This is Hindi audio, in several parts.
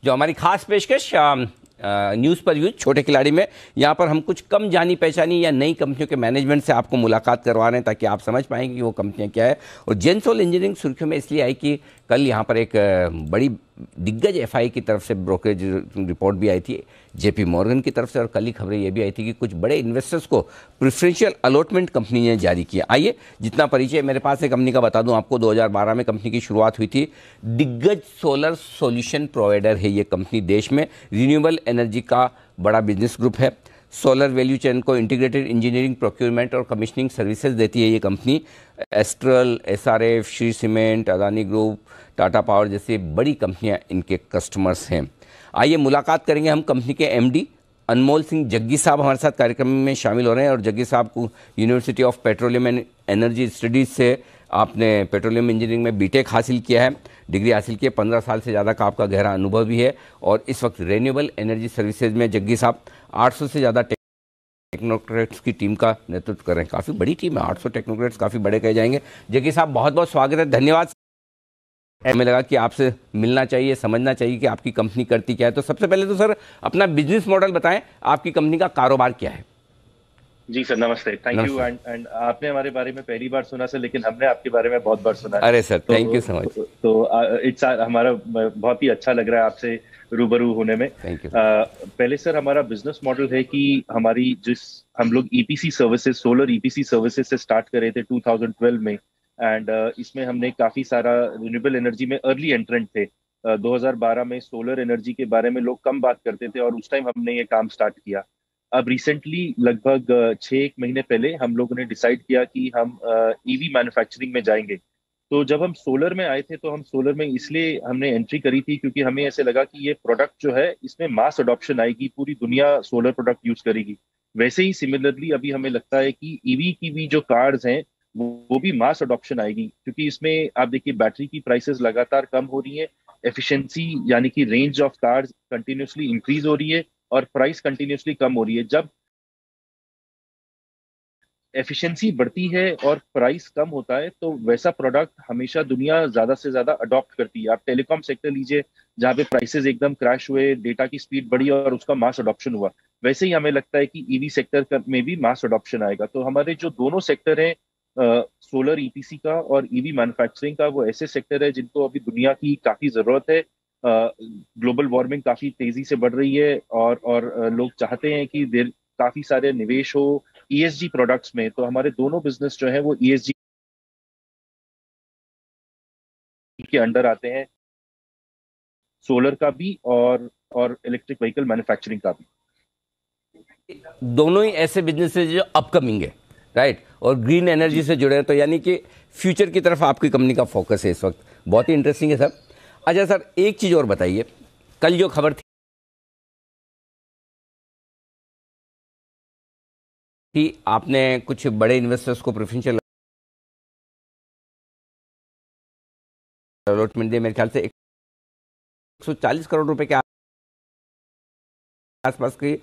जो हमारी खास पेशकश न्यूज़ पर यूज छोटे खिलाड़ी में, यहाँ पर हम कुछ कम जानी पहचानी या नई कंपनियों के मैनेजमेंट से आपको मुलाकात करवा रहे हैं ताकि आप समझ पाएंगे कि वो कंपनियाँ क्या है। और जेनसोल इंजीनियरिंग सुर्खियों में इसलिए आई कि कल यहाँ पर एक बड़ी दिग्गज एफआई की तरफ से ब्रोकरेज रिपोर्ट भी आई थी, जेपी मॉर्गन की तरफ से, और कल ही खबरें ये भी आई थी कि कुछ बड़े इन्वेस्टर्स को प्रेफरेंशियल अलॉटमेंट कंपनी ने जारी किया। आइए जितना परिचय मेरे पास है कंपनी का बता दूं आपको। 2012 में कंपनी की शुरुआत हुई थी। दिग्गज सोलर सॉल्यूशन प्रोवाइडर है ये कंपनी, देश में रिन्यूएबल एनर्जी का बड़ा बिजनेस ग्रुप है। सोलर वैल्यू चेन को इंटीग्रेटेड इंजीनियरिंग, प्रोक्योरमेंट और कमीशनिंग सर्विसेज देती है ये company. Astral, SRF, Shree cement, Adani group, Tata power जैसी बड़ी कंपनियां इनके कस्टमर्स हैं। आइए मुलाकात करेंगे हम कंपनी के एमडी अनमोल सिंह जग्गी साहब हमारे साथ कार्यक्रम में शामिल हो रहे हैं। और जग्गी साहब को university of petroleum and energy studies से आपने पेट्रोलियम इंजीनियरिंग में बीटेक हासिल किया है, डिग्री हासिल की है। 15 साल से ज़्यादा का आपका गहरा अनुभव भी है। और इस वक्त रिन्यूएबल एनर्जी सर्विसेज में जग्गी साहब 800 से ज़्यादा टेक्नोक्रेट्स की टीम का नेतृत्व कर रहे हैं। काफ़ी बड़ी टीम है, 800 टेक्नोक्रेट्स काफ़ी बड़े कहे जाएंगे। जग्गी साहब बहुत बहुत स्वागत है, धन्यवाद। हमें लगा कि आपसे मिलना चाहिए, समझना चाहिए कि आपकी कंपनी करती क्या है। तो सबसे पहले तो सर अपना बिजनेस मॉडल बताएं, आपकी कंपनी का कारोबार क्या है। जी सर, नमस्ते, थैंक यू। एंड आपने हमारे बारे में पहली बार सुना सर, लेकिन हमने आपके बारे में बहुत बार सुना है। अरे sir, thank you so much. तो इट्स हमारा बहुत ही अच्छा लग रहा है आपसे रूबरू होने में। Thank you. पहले सर हमारा बिजनेस मॉडल है कि हम लोग EPC services, solar EPC services से स्टार्ट करे थे 2012 में। एंड इसमें हमने काफी सारा रिन्यूएबल एनर्जी में अर्ली एंट्रेंट थे। 2012 में सोलर एनर्जी के बारे में लोग कम बात करते थे और उस टाइम हमने ये काम स्टार्ट किया। अब रिसेंटली लगभग 6 महीने पहले हम लोगों ने डिसाइड किया कि हम ईवी मैन्युफैक्चरिंग में जाएंगे। तो जब हम सोलर में आए थे तो हम सोलर में इसलिए हमने एंट्री करी थी क्योंकि हमें ऐसे लगा कि ये प्रोडक्ट जो है इसमें मास अडॉप्शन आएगी, पूरी दुनिया सोलर प्रोडक्ट यूज करेगी। वैसे ही सिमिलरली अभी हमें लगता है कि ईवी की भी जो कार्स हैं वो भी मास अडॉप्शन आएगी, क्योंकि इसमें आप देखिए बैटरी की प्राइसेस लगातार कम हो रही है, एफिशिएंसी यानी कि range of cars continuously increase हो रही है और प्राइस कंटिन्यूसली कम हो रही है। जब एफिशिएंसी बढ़ती है और प्राइस कम होता है तो वैसा प्रोडक्ट हमेशा दुनिया ज्यादा से ज्यादा अडॉप्ट करती है। आप टेलीकॉम सेक्टर लीजिए, जहाँ पे प्राइसेस एकदम क्रैश हुए, डेटा की स्पीड बढ़ी और उसका मास अडॉप्शन हुआ। वैसे ही हमें लगता है कि ईवी सेक्टर में भी मास अडॉप्शन आएगा। तो हमारे जो दोनों सेक्टर हैं, सोलर ईपीसी का और ईवी मैन्युफैक्चरिंग का, वो ऐसे सेक्टर है जिनको अभी दुनिया की काफी जरूरत है। ग्लोबल वार्मिंग काफी तेजी से बढ़ रही है और लोग चाहते हैं कि देर काफी सारे निवेश हो ईएसजी प्रोडक्ट्स में। तो हमारे दोनों बिजनेस जो है वो ईएसजी के अंडर आते हैं, सोलर का भी और इलेक्ट्रिक व्हीकल मैन्युफैक्चरिंग का भी। दोनों ही ऐसे बिजनेस है जो अपकमिंग है, राइट, और ग्रीन एनर्जी से जुड़े हैं, तो यानी कि फ्यूचर की तरफ आपकी कंपनी का फोकस है इस वक्त। बहुत ही इंटरेस्टिंग है सर। अच्छा सर, एक चीज़ और बताइए, कल जो खबर थी कि आपने कुछ बड़े इन्वेस्टर्स को प्रेफरेंशियल अलॉटमेंट दिए, मेरे ख्याल से 140 करोड़ रुपए के आसपास की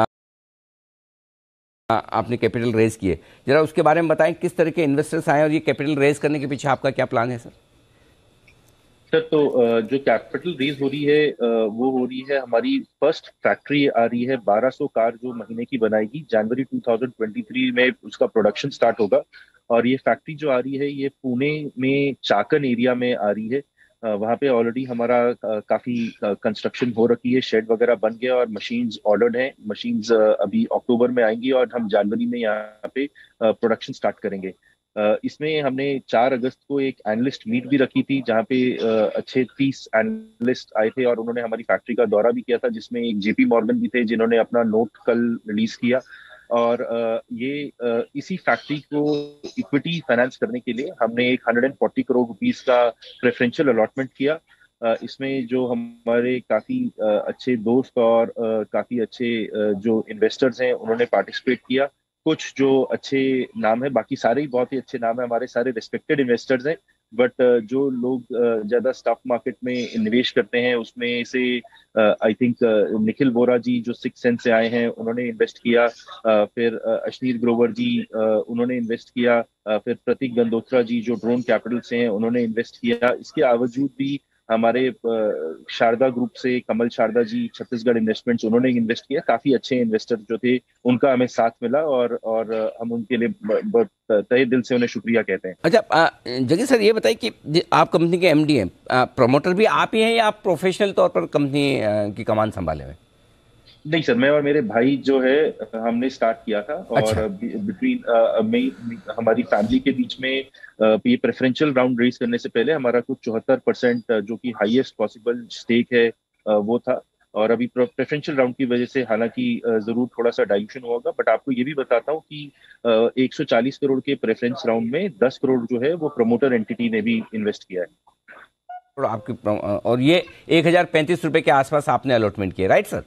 आपने कैपिटल रेज किए। जरा उसके बारे में बताएं, किस तरह के इन्वेस्टर्स आए और ये कैपिटल रेज करने के पीछे आपका क्या प्लान है सर। सर तो जो कैपिटल रेज हो रही है वो हो रही है, हमारी फर्स्ट फैक्ट्री आ रही है 1200 कार जो महीने की बनाएगी। जनवरी 2023 में उसका प्रोडक्शन स्टार्ट होगा। और ये फैक्ट्री जो आ रही है ये पुणे में चाकन एरिया में आ रही है। वहाँ पे ऑलरेडी हमारा काफी कंस्ट्रक्शन हो रखी है, शेड वगैरह बन गया और मशीन्स ऑर्डर्ड हैं। मशीन्स अभी अक्टूबर में आएंगी और हम जनवरी में यहाँ पे प्रोडक्शन स्टार्ट करेंगे। इसमें हमने 4 अगस्त को एक एनालिस्ट मीट भी रखी थी, जहाँ पे अच्छे 30 एनालिस्ट आए थे और उन्होंने हमारी फैक्ट्री का दौरा भी किया था, जिसमें एक जेपी मॉर्गन भी थे जिन्होंने अपना नोट कल रिलीज किया। और इसी फैक्ट्री को इक्विटी फाइनेंस करने के लिए हमने एक 140 करोड़ रुपीस का प्रेफरेंशियल अलॉटमेंट किया। इसमें जो हमारे काफी अच्छे दोस्त और काफी अच्छे जो इन्वेस्टर्स हैं उन्होंने पार्टिसिपेट किया। कुछ जो अच्छे नाम है, बाकी सारे ही बहुत ही अच्छे नाम है, हमारे सारे रिस्पेक्टेड इन्वेस्टर्स हैं। बट जो लोग ज्यादा स्टॉक मार्केट में निवेश करते हैं उसमें से आई थिंक निखिल वोरा जी जो सिक्स सेंस से आए हैं उन्होंने इन्वेस्ट किया। फिर अश्नीर ग्रोवर जी उन्होंने इन्वेस्ट किया। फिर प्रतीक गंदोत्रा जी जो ड्रोन कैपिटल से हैं उन्होंने इन्वेस्ट किया। इसके बावजूद भी हमारे शारदा ग्रुप से कमल शारदा जी, छत्तीसगढ़ इन्वेस्टमेंट्स, उन्होंने इन्वेस्ट किया। काफी अच्छे इन्वेस्टर जो थे उनका हमें साथ मिला, और हम उनके लिए बहुत तहे दिल से उन्हें शुक्रिया कहते हैं। अच्छा, जगह सर ये बताइए कि आप कंपनी के एमडी हैं, प्रमोटर भी आप ही हैं या आप प्रोफेशनल तौर पर कंपनी की कमान संभाले हुए? नहीं सर, मैं और मेरे भाई जो है हमने स्टार्ट किया था, अच्छा। और बिटवीन हमारी फैमिली के बीच में ये प्रेफरेंशियल राउंड रेज करने से पहले हमारा कुछ 74% जो कि हाईएस्ट पॉसिबल स्टेक है वो था। और अभी प्रेफरेंशियल राउंड की वजह से हालांकि जरूर थोड़ा सा डाइल्यूशन होगा, बट आपको ये भी बताता हूँ कि 140 करोड़ के प्रेफरेंस राउंड में 10 करोड़ जो है वो प्रमोटर एंटिटी ने भी इन्वेस्ट किया है। और और ये 1035 रुपये के आसपास आपने अलॉटमेंट किया, राइट सर?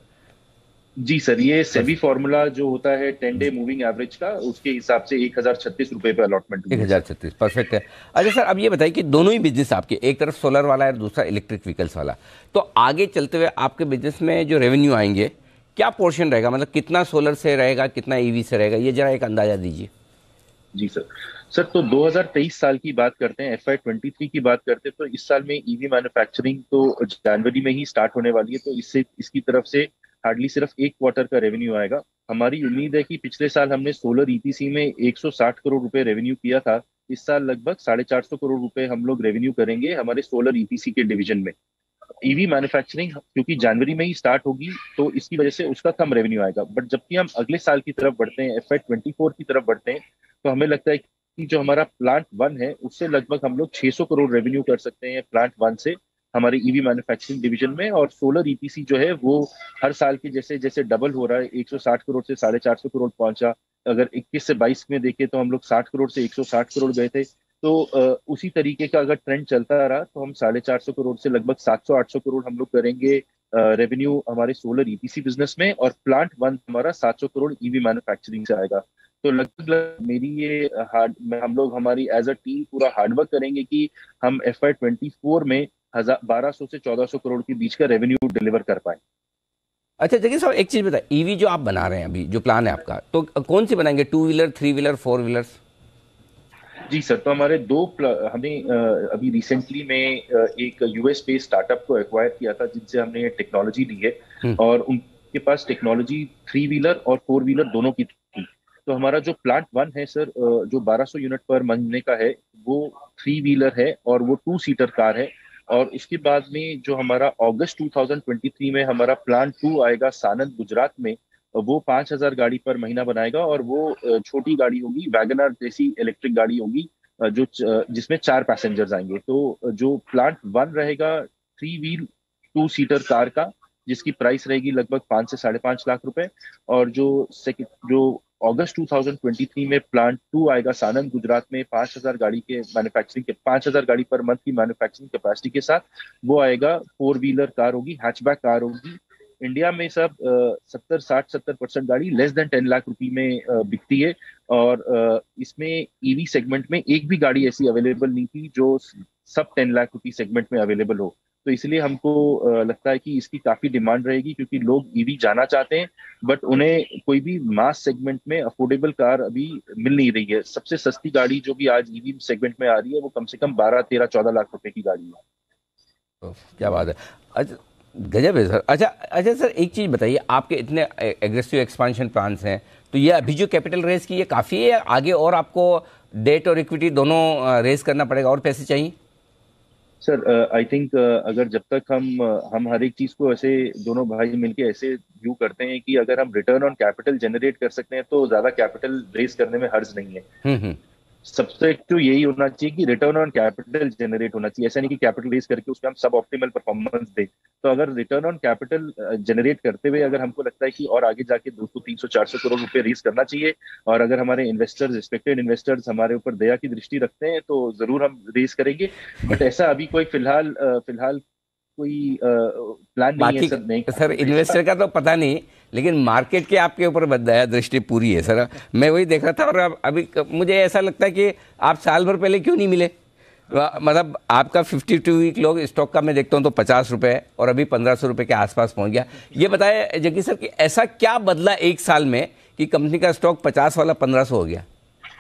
जी सर, ये सेबी फॉर्मूला जो होता है 10 डे मूविंग एवरेज का, उसके हिसाब से 1036 रुपए पे अलॉटमेंट हुई एक है हजार सर। छत्तीस परफेक्ट है। अच्छा सर, अब ये बताइए कि दोनों ही बिजनेस आपके, एक तरफ सोलर वाला है और दूसरा इलेक्ट्रिक व्हीकल्स वाला, तो आगे चलते हुए आपके बिजनेस में जो रेवेन्यू आएंगे क्या पोर्शन रहेगा? मतलब कितना सोलर से रहेगा, कितना ईवी से रहेगा, ये जरा एक अंदाजा दीजिए। जी सर। सर तो 2023 साल की बात करते हैं, FY23 की बात करते हैं, तो इस साल में ईवी मैन्युफैक्चरिंग तो जनवरी में ही स्टार्ट होने वाली है, तो इससे इसकी तरफ से हार्डली सिर्फ एक क्वार्टर का रेवेन्यू आएगा। हमारी उम्मीद है कि पिछले साल हमने सोलर ईपीसी में 160 करोड़ रुपए रेवेन्यू किया था, इस साल लगभग 450 करोड़ रुपए हम लोग रेवेन्यू करेंगे हमारे सोलर ईपीसी के डिवीजन में। ईवी मैन्युफैक्चरिंग क्योंकि जनवरी में ही स्टार्ट होगी, तो इसकी वजह से उसका कम रेवेन्यू आएगा। बट जबकि हम अगले साल की तरफ बढ़ते हैं, FY24 की तरफ बढ़ते हैं, तो हमें लगता है कि जो हमारा प्लांट वन है उससे लगभग हम लोग 600 करोड़ रेवेन्यू कर सकते हैं प्लांट वन से, हमारे ईवी मैन्युफैक्चरिंग डिवीजन में। और सोलर ईपीसी जो है वो हर साल के जैसे जैसे डबल हो रहा है, 160 करोड़ से 450 करोड़ पहुंचा। अगर 21 से 22 में देखें तो हम लोग 60 करोड़ से 160 करोड़ गए थे। तो उसी तरीके का अगर ट्रेंड चलता रहा तो हम 450 करोड़ से लगभग 700-800 करोड़ हम लोग करेंगे रेवेन्यू हमारे सोलर ईपीसी बिजनेस में, और प्लांट वन हमारा 700 करोड़ ईवी मैन्युफैक्चरिंग से आएगा। तो लगभग मेरी ये हम लोग हमारी एज अ टीम पूरा हार्डवर्क करेंगे कि हम FY24 में 1200 से 1400 करोड़ के बीच का रेवेन्यू डिलीवर कर पाए। अच्छा जगह साहब, एक चीज़ बताइए, ईवी जो आप बना रहे हैं अभी, जो प्लान है आपका, तो कौन सी बनाएंगे? 2 व्हीलर, 3 व्हीलर, 4 व्हीलर्स? जी सर, तो हमारे हमने अभी रिसेंटली में एक यूएस बेस्ड स्टार्टअप को एक्वायर किया था जिनसे हमने टेक्नोलॉजी ली है, और उनके पास टेक्नोलॉजी 3 व्हीलर और 4 व्हीलर दोनों की थी। तो हमारा जो प्लांट वन है सर, जो 1200 यूनिट पर महीने का है, वो 3 व्हीलर है और वो 2 सीटर कार है। और उसके बाद में जो हमारा अगस्त 2023 में हमारा प्लांट टू आएगा सानंद गुजरात में, वो 5000 गाड़ी पर महीना बनाएगा, और वो छोटी गाड़ी होगी, वैगनर जैसी इलेक्ट्रिक गाड़ी होगी, जिसमें 4 पैसेंजर्स आएंगे। तो जो प्लांट वन रहेगा 3 व्हील 2 सीटर कार का, जिसकी प्राइस रहेगी लगभग 5 से 5.5 लाख रुपए। और जो अगस्त 2023 में प्लांट टू आएगा सानंद गुजरात में, 5000 गाड़ी के मैन्युफैक्चरिंग के 5000 गाड़ी पर मंथ की मैन्युफैक्चरिंग कैपेसिटी के साथ, वो आएगा 4 व्हीलर कार होगी, हैचबैक कार होगी। इंडिया में सब 70% गाड़ी लेस देन 10 लाख रुपए में बिकती है, और इसमें ईवी सेगमेंट में एक भी गाड़ी ऐसी अवेलेबल नहीं थी जो सब 10 लाख रुपए सेगमेंट में अवेलेबल हो। तो इसलिए हमको लगता है कि इसकी काफी डिमांड रहेगी, क्योंकि लोग ईवी जाना चाहते हैं, बट उन्हें कोई भी मास सेगमेंट में अफोर्डेबल कार अभी मिल नहीं रही है। सबसे सस्ती गाड़ी जो भी आज ईवी सेगमेंट में आ रही है वो कम से कम 12, 13, 14 लाख रुपए की गाड़ी है। तो क्या बात है। अच्छा, गजब है सर। अच्छा अच्छा सर, एक चीज़ बताइए, आपके इतने एग्रेसिव एक्सपांशन प्लान्स हैं, तो ये अभी जो कैपिटल रेज की ये काफ़ी है, आगे और आपको डेट और इक्विटी दोनों रेज करना पड़ेगा, और पैसे चाहिए? सर आई थिंक अगर जब तक हम हर एक चीज को ऐसे दोनों भाई मिलके ऐसे व्यू करते हैं कि अगर हम रिटर्न ऑन कैपिटल जनरेट कर सकते हैं तो ज्यादा कैपिटल रेज करने में हर्ज नहीं है। हम्म। सबसे तो यही होना चाहिए कि रिटर्न ऑन कैपिटल जनरेट होना चाहिए, ऐसा नहीं कि कैपिटल रेज करके उसमें हम सब ऑप्टिमल परफॉर्मेंस दें। तो अगर रिटर्न ऑन कैपिटल जनरेट करते हुए अगर हमको लगता है कि और आगे जाके 200, 300, 400 करोड़ रुपए रेज करना चाहिए, और अगर हमारे इन्वेस्टर्स, रिस्पेक्टेड इन्वेस्टर्स हमारे ऊपर दया की दृष्टि रखते हैं, तो जरूर हम रेज करेंगे। बट ऐसा अभी कोई फिलहाल कोई प्लान नहीं है बाकी सर, नहीं सर कैपिटल रेज का। इन्वेस्टर का तो पता नहीं, लेकिन मार्केट के आपके ऊपर दया दृष्टि पूरी है सर। मैं वही देख रहा था, और अभी मुझे ऐसा लगता है कि आप साल भर पहले क्यों नहीं मिले। मतलब आपका 52 वीक लोग स्टॉक का मैं देखता हूँ तो 50 रुपये है, और अभी 1500 रुपये के आसपास पहुँच गया। ये बताए जग्गी सर कि ऐसा क्या बदला एक साल में कि कंपनी का स्टॉक 50 वाला 1500 हो गया?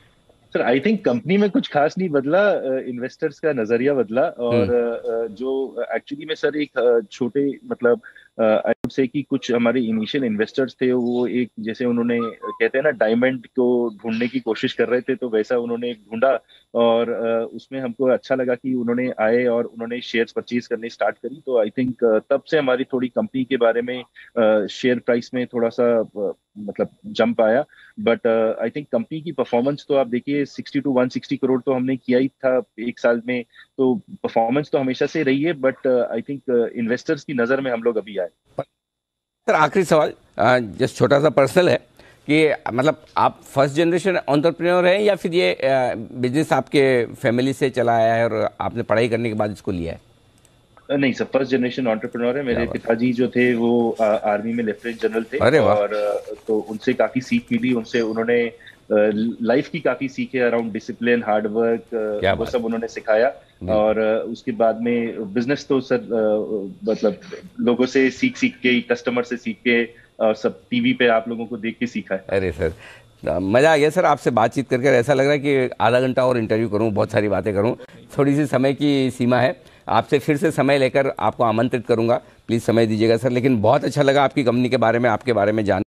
सर आई थिंक कंपनी में कुछ खास नहीं बदला, इन्वेस्टर्स का नजरिया बदला। और हम्म। जो एक्चुअली में सर एक छोटे मतलब आई वुड से कि कुछ हमारे इनिशियल इन्वेस्टर्स थे, वो एक जैसे उन्होंने कहते हैं ना डायमंड को ढूंढने की कोशिश कर रहे थे, तो वैसा उन्होंने एक ढूंढा। और उसमें हमको अच्छा लगा कि उन्होंने आए और उन्होंने शेयर्स परचेज करने स्टार्ट करी। तो आई थिंक तब से हमारी थोड़ी कंपनी के बारे में शेयर प्राइस में थोड़ा सा मतलब जंप आया। बट आई थिंक कंपनी की परफॉर्मेंस तो आप देखिए 60 to 160 करोड़ तो हमने किया ही था एक साल में। तो परफॉर्मेंस तो हमेशा से रही है, बट आई थिंक इन्वेस्टर्स की नज़र में हम लोग अभी आए। सर आखिरी सवाल जस्ट छोटा सा पर्सनल है कि मतलब आप फर्स्ट जनरेशन एंटरप्रेन्योर हैं या फिर ये बिजनेस आपके फैमिली से चला आया है और आपने पढ़ाई करने के बाद इसको लिया है? नहीं सर, फर्स्ट जनरेशन एंटरप्रेन्योर है। क्या मेरे बात। पिताजी जो थे वो आर्मी में लेफ्टिनेंट जनरल थे। अरे वाह। और तो उनसे काफी सीख मिली, उनसे उन्होंने लाइफ की काफी सीखे अराउंड डिसिप्लिन, हार्ड वर्क, क्या वो बात। सब उन्होंने सिखाया। जी। और उसके बाद में बिजनेस तो सर मतलब लोगों से सीख सीख के, कस्टमर से सीख के, सब टीवी पे आप लोगों को देख के सीखा है। अरे सर मज़ा आ गया सर आपसे बातचीत करके। ऐसा लग रहा है कि आधा घंटा और इंटरव्यू करूं, बहुत सारी बातें करूं। थोड़ी सी समय की सीमा है, आपसे फिर से समय लेकर आपको आमंत्रित करूंगा। प्लीज़ समय दीजिएगा सर। लेकिन बहुत अच्छा लगा आपकी कंपनी के बारे में, आपके बारे में जान